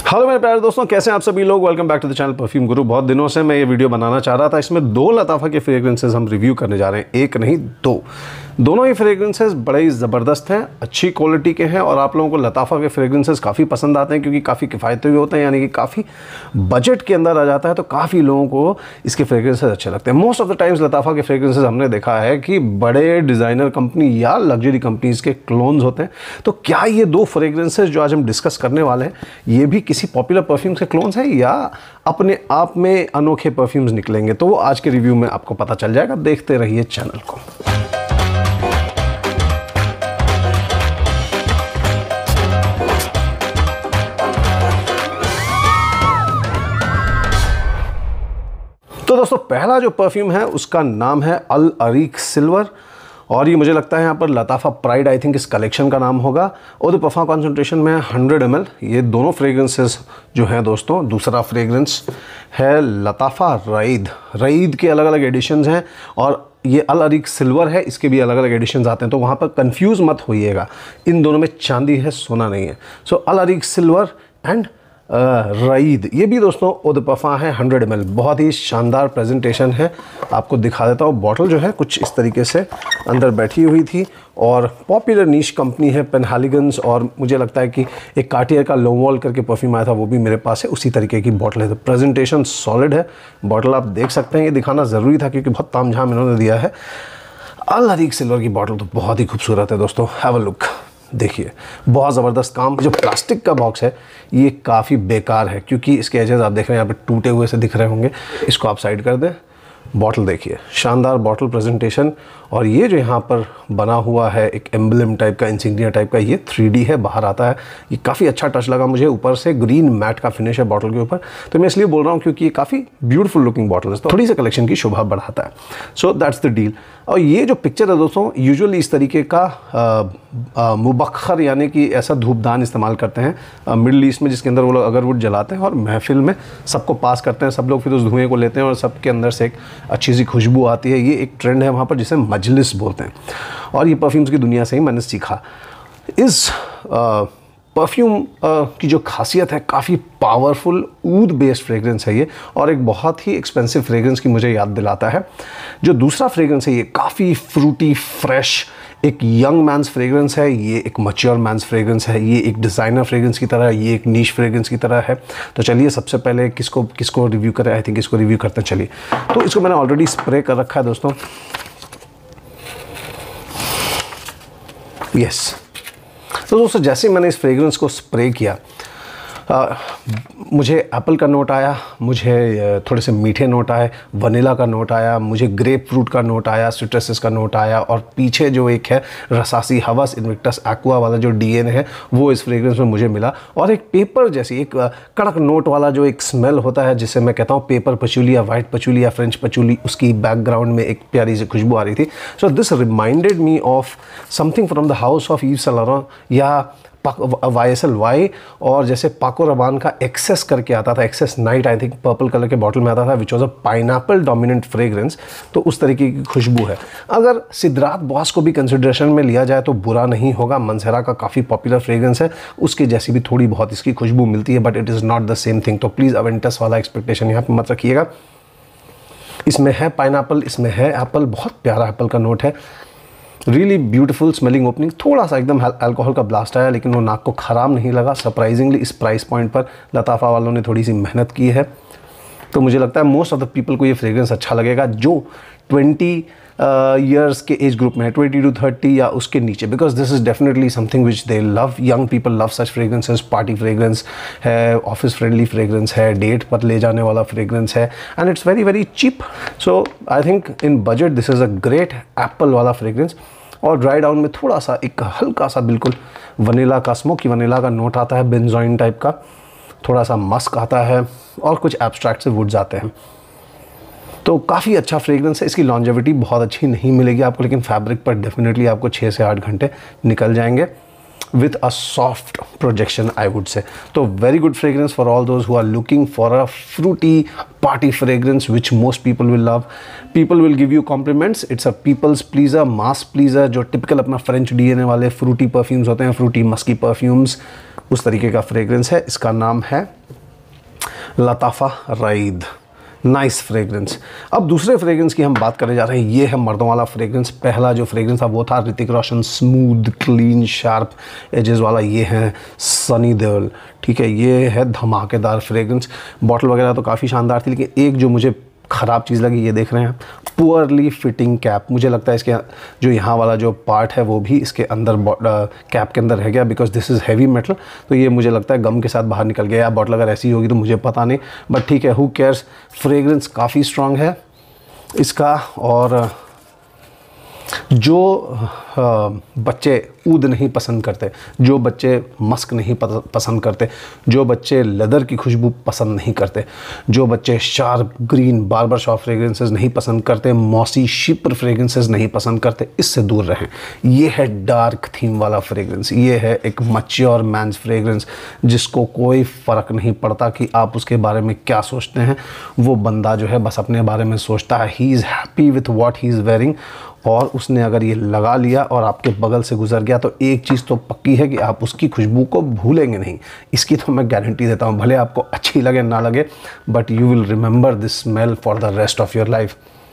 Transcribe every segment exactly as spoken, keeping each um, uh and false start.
Hello मेरे प्यारे दोस्तों, कैसे हैं आप सभी लोग। Welcome back to the channel perfume guru. बहुत दिनों से मैं ये वीडियो बनाना चाह रहा था। इसमें दो लताफ़ा के फ्रेग्रेंसेस हम रिव्यू करने जा रहे हैं, एक नहीं दो। दोनों ही फ्रेग्रेंसेस बड़े ही ज़बरदस्त हैं, अच्छी क्वालिटी के हैं और आप लोगों को लताफ़ा के फ्रेग्रेंसेस काफ़ी पसंद आते हैं क्योंकि काफ़ी किफ़ायती भी होते हैं, यानी कि काफ़ी बजट के अंदर आ जाता है, तो काफ़ी लोगों को इसके फ्रेग्रेंसेस अच्छे लगते हैं। Most of the times Lattafa के फ्रेग्रेंसेस हमने देखा है कि बड़े डिज़ाइनर कंपनी या लग्जरी कंपनीज़ के क्लोन्स होते हैं। तो क्या ये दो फ्रेग्रेंसेस जो आज हम डिस्कस करने वाले हैं ये भी किसी पॉपुलर परफ्यूम के क्लोन्स हैं या अपने आप में अनोखे परफ्यूम्स निकलेंगे? तो वो आज के रिव्यू में आपको पता चल जाएगा। देखते रहिए चैनल को। तो दोस्तों, पहला जो परफ्यूम है उसका नाम है अल अरीक सिल्वर और ये मुझे लगता है यहाँ पर लताफ़ा प्राइड, आई थिंक इस कलेक्शन का नाम होगा। और द परफॉर्म कॉन्सेंट्रेशन में हंड्रेड एम एल। ये दोनों फ्रेग्रेंसेस जो हैं दोस्तों, दूसरा फ्रेग्रेंस है लताफ़ा रईद। रईद के अलग अलग एडिशंस हैं और ये अल अरीक सिल्वर है, इसके भी अलग अलग एडिशंस आते हैं, तो वहाँ पर कंफ्यूज मत होइएगा। इन दोनों में चांदी है, सोना नहीं है। सो अल अरीक सिल्वर एंड रईद, ये भी दोस्तों ओ द परफॉर्म है हंड्रेड एम एल। बहुत ही शानदार प्रेजेंटेशन है, आपको दिखा देता हूँ। बॉटल जो है कुछ इस तरीके से अंदर बैठी हुई थी और पॉपुलर नीश कंपनी है पेनहालिगन्स, और मुझे लगता है कि एक कार्टियर का लोवॉल करके परफ्यूम आया था, वो भी मेरे पास है, उसी तरीके की बॉटल है। तो प्रेजेंटेशन सॉलिड है, बॉटल आप देख सकते हैं। ये दिखाना ज़रूरी था क्योंकि बहुत तामझाम इन्होंने दिया है। अल अरीक सिल्वर की बॉटल तो बहुत ही खूबसूरत है दोस्तों, हैव अ लुक। देखिए, बहुत ज़बरदस्त काम। जो प्लास्टिक का बॉक्स है ये काफ़ी बेकार है क्योंकि इसके एजेस आप देख रहे हैं यहाँ पे टूटे हुए से दिख रहे होंगे। इसको आप साइड कर दें। बॉटल देखिए, शानदार बॉटल प्रेजेंटेशन। और ये जो यहाँ पर बना हुआ है एक एम्बलम टाइप का, इंसिग्निया टाइप का, ये थ्री डी है, बाहर आता है। ये काफ़ी अच्छा टच लगा मुझे। ऊपर से ग्रीन मैट का फिनिश है बॉटल के ऊपर, तो मैं इसलिए बोल रहा हूँ क्योंकि ये काफ़ी ब्यूटीफुल लुकिंग बॉटल है, तो थोड़ी सी कलेक्शन की शोभा बढ़ाता है। So that's the deal. और ये जो पिक्चर है दोस्तों, यूजुअली इस तरीके का मुबख्खर यानी कि ऐसा धूपदान इस्तेमाल करते हैं मिडल ईस्ट में, जिसके अंदर वो लोग अगरवुड जलाते हैं और महफिल में सबको पास करते हैं। सब लोग फिर उस धुएँ को लेते हैं और सबके अंदर से एक अच्छी सी खुशबू आती है। ये एक ट्रेंड है वहाँ पर जिसे मजलिस बोलते हैं और ये परफ्यूम्स की दुनिया से ही मैंने सीखा। इस परफ्यूम की जो खासियत है, काफ़ी पावरफुल ऊद बेस्ड फ्रेग्रेंस है ये और एक बहुत ही एक्सपेंसिव फ्रेग्रेंस की मुझे याद दिलाता है। जो दूसरा फ्रेग्रेंस है ये काफ़ी फ्रूटी, फ्रेश, एक यंग मैंस फ्रेग्रेंस है। ये एक मैच्योर मैंस फ्रेग्रेंस है। ये एक डिज़ाइनर फ्रेग्रेंस की तरह, ये एक नीश फ्रेग्रेंस की तरह है। तो चलिए सबसे पहले किसको किसको रिव्यू करें। आई थिंक इसको रिव्यू करते हैं। चलिए, तो इसको मैंने ऑलरेडी स्प्रे कर रखा है दोस्तों। यस, तो दोस्तों जैसे ही मैंने इस फ्रेग्रेंस को स्प्रे किया, आ, मुझे एप्पल का नोट आया, मुझे थोड़े से मीठे नोट आए, वनीला का नोट आया, मुझे ग्रेप फ्रूट का नोट आया, सिट्रसेस का नोट आया और पीछे जो एक है रसासी हवस इन्विक्टस एक्वा वाला जो डीएनए है वो इस फ्रेग्रेंस में मुझे मिला। और एक पेपर जैसी एक कड़क नोट वाला जो एक स्मेल होता है जिसे मैं कहता हूँ पेपर पचूली या वाइट पचूली या फ्रेंच पचूली, उसकी बैकग्राउंड में एक प्यारी सी खुशबू आ रही थी। So this reminded me of something from the house of Yves Saint Laurent या वाई एस एल वाई, और जैसे पाको रबान का एक्सेस करके आता था, XS night I think purple colour के बॉटल में आता था, which was a pineapple dominant fragrance. तो उस तरीके की खुशबू है। अगर सिद्रात बॉस को भी कंसिडरेशन में लिया जाए तो बुरा नहीं होगा। मंसेरा का काफ़ी पॉपुलर फ्रेग्रेंस है, उसके जैसी भी थोड़ी बहुत इसकी खुशबू मिलती है, but it is not the same thing. तो प्लीज़ अवेंटस वाला एक्सपेक्टेशन यहाँ पर मत रखिएगा। इसमें है पाइनएप्पल, इसमें है एप्पल, बहुत प्यारा एप्पल का नोट है। Really beautiful smelling opening. थोड़ा सा एकदम अल्कोहल का ब्लास्ट आया लेकिन वो नाक को ख़राब नहीं लगा। सरप्राइजिंगली इस प्राइस पॉइंट पर लताफ़ा वालों ने थोड़ी सी मेहनत की है, तो मुझे लगता है मोस्ट ऑफ द पीपल को ये फ्रेग्रेंस अच्छा लगेगा जो ट्वेंटी ईयर्स के एज ग्रुप में है, ट्वेंटी टू थर्टी या उसके नीचे, because this is definitely something which they love. Young people love such fragrances. Party fragrance है, ऑफिस फ्रेंडली फ्रेग्रेंस है, डेट पर ले जाने वाला फ्रेग्रेंस है, and it's very very cheap. So I think in budget this is a great apple वाला fragrance. और dry down में थोड़ा सा एक हल्का सा बिल्कुल वनीला का, स्मोकी वनीला का नोट आता है, बेंजोइन टाइप का, थोड़ा सा मस्क आता है और कुछ एब्स्ट्रैक्ट से वुड्स आते हैं। तो काफ़ी अच्छा फ्रेग्रेंस है। इसकी लॉन्जेविटी बहुत अच्छी नहीं मिलेगी आपको, लेकिन फैब्रिक पर डेफिनेटली आपको छः से आठ घंटे निकल जाएंगे with a soft projection, I would say. So very good fragrance for all those who are looking for a fruity party fragrance which most people will love. People will give you compliments. It's a people's pleaser, mass pleaser, जो typical अपना French D N A वाले fruity perfumes होते हैं, fruity musky perfumes, उस तरीके का fragrance है। इसका नाम है लताफ़ा राइद। Nice fragrance. अब दूसरे फ्रेग्रेंस की हम बात करने जा रहे हैं। ये है मर्दों वाला फ्रेग्रेंस। पहला जो फ्रेग्रेंस था वो था Hrithik Roshan, smooth clean sharp edges वाला। ये है सनी देओल, ठीक है। ये है धमाकेदार फ्रेग्रेंस। बॉटल वगैरह तो काफ़ी शानदार थी, लेकिन एक जो मुझे ख़राब चीज़ लगी, ये देख रहे हैं, पुअरली फिटिंग कैप। मुझे लगता है इसके जो यहाँ वाला जो पार्ट है वो भी इसके अंदर कैप के अंदर रह गया, because this is heavy metal. तो ये मुझे लगता है गम के साथ बाहर निकल गया। या बॉटल अगर ऐसी होगी तो मुझे पता नहीं, बट ठीक है, हु केयर्स। फ्रेग्रेंस काफ़ी स्ट्रॉन्ग है इसका। और जो बच्चे ऊद नहीं पसंद करते, जो बच्चे मस्क नहीं पसंद करते, जो बच्चे लेदर की खुशबू पसंद नहीं करते, जो बच्चे sharp green barber shop fragrances नहीं पसंद करते, मॉसी शिपर फ्रेग्रेंसेस नहीं पसंद करते, इससे दूर रहें। ये है डार्क थीम वाला फ्रेग्रेंस। ये है एक मैच्योर मैन्स फ्रेग्रेंस, जिसको कोई फ़र्क नहीं पड़ता कि आप उसके बारे में क्या सोचते हैं। वो बंदा जो है बस अपने बारे में सोचता है। He is happy with what he is wearing. और उसने अगर ये लगा लिया और आपके बगल से गुजर गया तो एक चीज़ तो पक्की है कि आप उसकी खुशबू को भूलेंगे नहीं। इसकी तो मैं गारंटी देता हूँ। भले आपको अच्छी लगे ना लगे, but you will remember this smell for the rest of your life.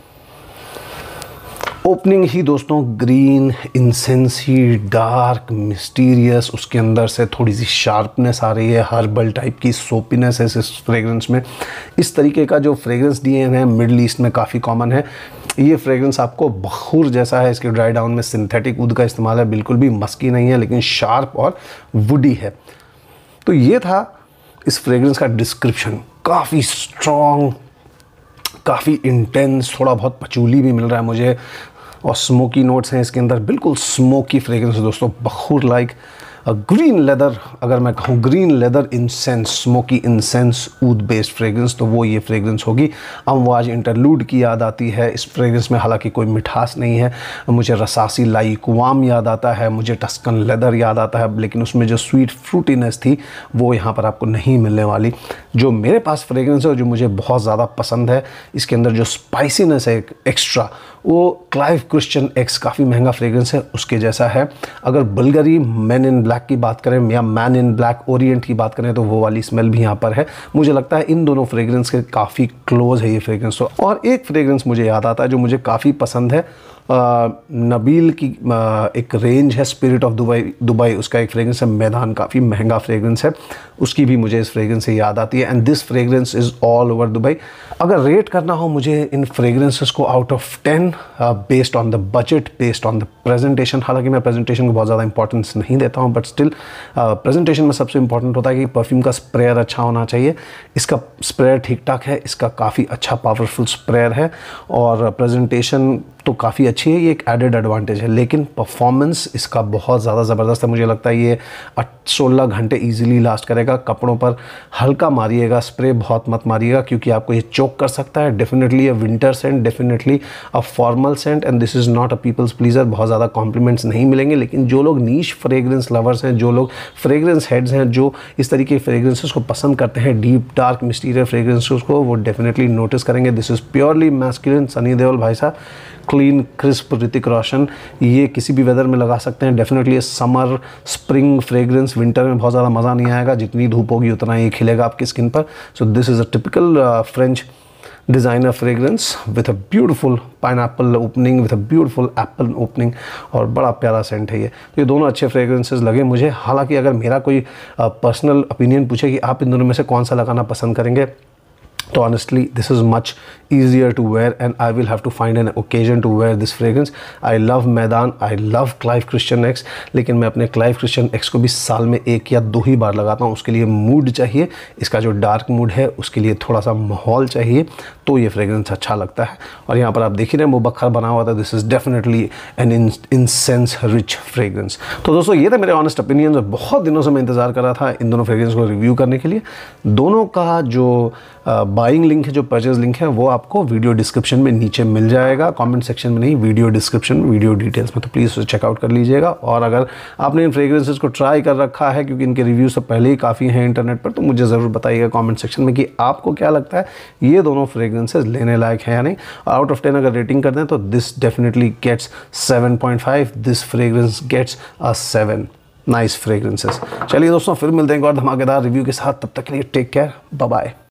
Opening ही दोस्तों ग्रीन इंसेंस ही, डार्क मिस्टीरियस, उसके अंदर से थोड़ी सी शार्पनेस आ रही है, हर्बल टाइप की सोपीनेस है इस फ्रेग्रेंस में। इस तरीके का जो फ्रेग्रेंस दिए हैं मिडल ईस्ट में काफ़ी कॉमन है। ये फ्रेग्रेंस आपको बखूर जैसा है। इसके ड्राई डाउन में सिंथेटिक ऊद का इस्तेमाल है, बिल्कुल भी मस्की नहीं है, लेकिन शार्प और वुडी है। तो ये था इस फ्रेग्रेंस का डिस्क्रिप्शन। काफ़ी स्ट्रॉन्ग, काफ़ी इंटेंस, थोड़ा बहुत पचूली भी मिल रहा है मुझे, और स्मोकी नोट्स हैं इसके अंदर। बिल्कुल स्मोकी फ्रेग्रेंस है दोस्तों, बखूर लाइक। ग्रीन लेदर, अगर मैं कहूँ green leather incense, smoky incense ऊद बेस्ड फ्रेग्रेंस, तो वो ये फ्रेग्रेंस होगी। अमवाज इंटरलूड की याद आती है इस फ्रेग्रेंस में, हालांकि कोई मिठास नहीं है। मुझे रसासी लाई कुवाम याद आता है, मुझे टस्कन लेदर याद आता है, लेकिन उसमें जो स्वीट फ्रूटीनेस थी वो यहाँ पर आपको नहीं मिलने वाली। जो मेरे पास फ्रेग्रेंस है और जो मुझे बहुत ज़्यादा पसंद है, इसके अंदर जो स्पाइसीनेस है एक एक्स्ट्रा, वो क्लाइव क्रिश्चियन एक्स, काफ़ी महंगा फ्रेग्रेंस है, उसके जैसा है। अगर बुल्गारी मैन इन ब्लैक की बात करें या मैन इन ब्लैक ओरिएंट की बात करें तो वो वाली स्मेल भी यहाँ पर है। मुझे लगता है इन दोनों फ्रेग्रेंस के काफ़ी क्लोज है ये फ्रेग्रेंस। और एक फ्रेग्रेंस मुझे याद आता है जो मुझे काफ़ी पसंद है, आ, नबील की आ, एक रेंज है स्पिरिट ऑफ दुबई दुबई उसका एक फ्रेग्रेंस है मैदान, काफ़ी महंगा फ्रेग्रेंस है, उसकी भी मुझे इस फ्रेग्रेंस से याद आती है। And this fragrance is all over Dubai. अगर रेट करना हो मुझे इन फ्रेग्रेंसेस को out of ten, based on the budget, based on the presentation, हालांकि मैं प्रेजेंटेशन को बहुत ज़्यादा इंपॉर्टेंस नहीं देता हूँ, बट स्टिल प्रेजेंटेशन में सबसे इंपॉर्टेंट होता है कि परफ्यूम का स्प्रेयर अच्छा होना चाहिए। इसका स्प्रेयर ठीक ठाक है, इसका काफ़ी अच्छा पावरफुल स्प्रेयर है, और प्रेजेंटेशन तो काफ़ी अच्छी है, ये एक एडेड एडवांटेज है। लेकिन परफॉर्मेंस इसका बहुत ज़्यादा ज़बरदस्त है। मुझे लगता है ये सोलह घंटे इजीली लास्ट करेगा। कपड़ों पर हल्का मारिएगा, स्प्रे बहुत मत मारिएगा, क्योंकि आपको ये चोक कर सकता है। Definitely a winter scent, definitely a formal scent, and this is not a people's pleasure. बहुत ज़्यादा कॉम्प्लीमेंट्स नहीं मिलेंगे, लेकिन जो लोग नीश फ्रेग्रेंस लवर्स हैं, जो लोग फ्रेग्रेंस हेड्स हैं, जो इस तरीके के फ्रेग्रेंसेस को पसंद करते हैं, डीप डार्क मिस्टीरियस फ्रेग्रेंसेस को, वो डेफिनेटली नोटिस करेंगे। This is purely masculine, Sunny Deol भाई साहब, क्लीन क्रिस्प ऋतिक रोशन। ये किसी भी वेदर में लगा सकते हैं। Definitely summer spring fragrance, winter में बहुत ज़्यादा मज़ा नहीं आएगा, जितनी धूप होगी उतना ही खिलेगा आपकी स्किन पर। So this is a typical French designer fragrance with a beautiful pineapple opening, with a beautiful apple opening, और बड़ा प्यारा सेंट है ये। तो ये दोनों अच्छे फ्रेग्रेंसेस लगे मुझे। हालांकि अगर मेरा कोई पर्सनल ओपिनियन पूछे कि आप इन दोनों में से कौन सा लगाना पसंद करेंगे, तो honestly this is much easier to wear, and I will have to find an occasion to wear this fragrance. I love मैदान, I love Clive Christian X, लेकिन मैं अपने Clive Christian X को भी साल में एक या दो ही बार लगाता हूँ। उसके लिए मूड चाहिए, इसका जो डार्क मूड है उसके लिए थोड़ा सा माहौल चाहिए, तो ये फ्रेग्रेंस अच्छा लगता है। और यहाँ पर आप देख ही रहे हैं मुबक्खर बना हुआ था। This is definitely an incense rich fragrance. तो दोस्तों ये थे मेरे ऑनेस्ट ओपिनियन, और बहुत दिनों से मैं इंतज़ार कर रहा था इन दोनों फ्रेग्रेंस को रिव्यू करने के लिए। दोनों का जो बाइंग लिंक है, जो परचेज लिंक है, वो आपको वीडियो डिस्क्रिप्शन में नीचे मिल जाएगा, कमेंट सेक्शन में नहीं, वीडियो डिस्क्रिप्शन में, वीडियो डिटेल्स में, तो प्लीज़ चेकआउट कर लीजिएगा। और अगर आपने इन फ्रेग्रेंसेस को ट्राई कर रखा है, क्योंकि इनके रिव्यूज तो पहले ही काफ़ी हैं इंटरनेट पर, तो मुझे ज़रूर बताइएगा कमेंट सेक्शन में कि आपको क्या लगता है ये दोनों फ्रेग्रेंसेस लेने लायक है या नहीं। आउट ऑफ टेन अगर रेटिंग कर दें तो this definitely gets seven point five, this fragrance gets a seven. Nice fragrances. चलिए दोस्तों, फिर मिलते हैं एक और धमाकेदार रिव्यू के साथ। तब तक के लिए टेक केयर, बाय बाय।